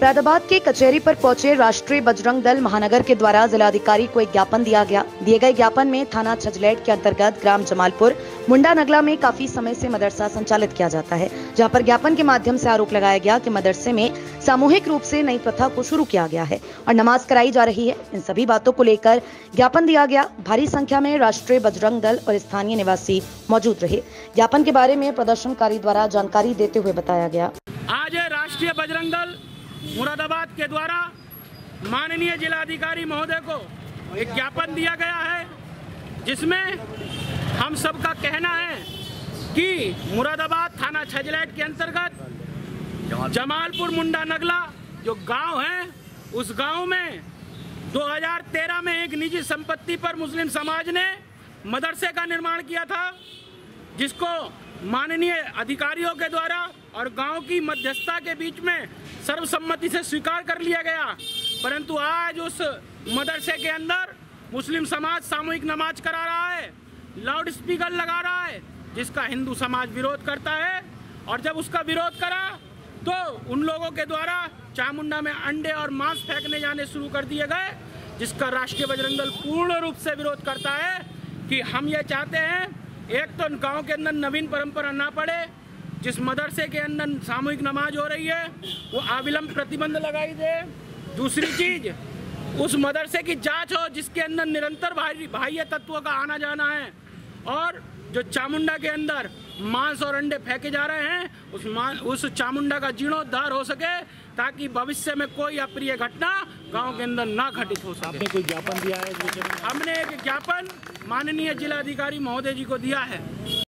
फैजाबाद के कचहरी पर पहुंचे राष्ट्रीय बजरंग दल महानगर के द्वारा जिलाधिकारी को एक ज्ञापन दिया गया। दिए गए ज्ञापन में थाना छजलैट के अंतर्गत ग्राम जमालपुर मुंडा नगला में काफी समय से मदरसा संचालित किया जाता है, जहां पर ज्ञापन के माध्यम से आरोप लगाया गया कि मदरसे में सामूहिक रूप से नई प्रथा को शुरू किया गया है और नमाज कराई जा रही है। इन सभी बातों को लेकर ज्ञापन दिया गया। भारी संख्या में राष्ट्रीय बजरंग दल और स्थानीय निवासी मौजूद रहे। ज्ञापन के बारे में प्रदर्शनकारी द्वारा जानकारी देते हुए बताया गया। आज राष्ट्रीय बजरंग दल मुरादाबाद के द्वारा माननीय जिलाधिकारी महोदय को एक ज्ञापन दिया गया है, जिसमें हम सबका कहना है कि मुरादाबाद थाना छजलैट के अंतर्गत जमालपुर मुंडा नगला जो गांव है, उस गांव में 2013 में एक निजी संपत्ति पर मुस्लिम समाज ने मदरसे का निर्माण किया था, जिसको माननीय अधिकारियों के द्वारा और गांव की मध्यस्थता के बीच में सर्वसम्मति से स्वीकार कर लिया गया। परंतु आज उस मदरसे के अंदर मुस्लिम समाज सामूहिक नमाज करा रहा है, लाउड स्पीकर लगा रहा है, जिसका हिंदू समाज विरोध करता है। और जब उसका विरोध करा तो उन लोगों के द्वारा चामुंडा में अंडे और मांस फेंकने जाने शुरू कर दिए गए, जिसका राष्ट्रीय बजरंग दल पूर्ण रूप से विरोध करता है। कि हम ये चाहते हैं, एक तो गांव के अंदर नवीन परंपरा ना पड़े, जिस मदरसे के अंदर सामूहिक नमाज हो रही है वो अविलंब प्रतिबंध लगाई दे। दूसरी चीज, उस मदरसे की जांच हो जिसके अंदर निरंतर बाह्य तत्वों का आना जाना है, और जो चामुंडा के अंदर मांस और अंडे फेंके जा रहे हैं उस चामुंडा का जीर्णोद्धार हो सके, ताकि भविष्य में कोई अप्रिय घटना गांव के अंदर ना घटित हो सके। आपने कोई ज्ञापन दिया है? हमने एक ज्ञापन माननीय जिलाधिकारी महोदय जी को दिया है।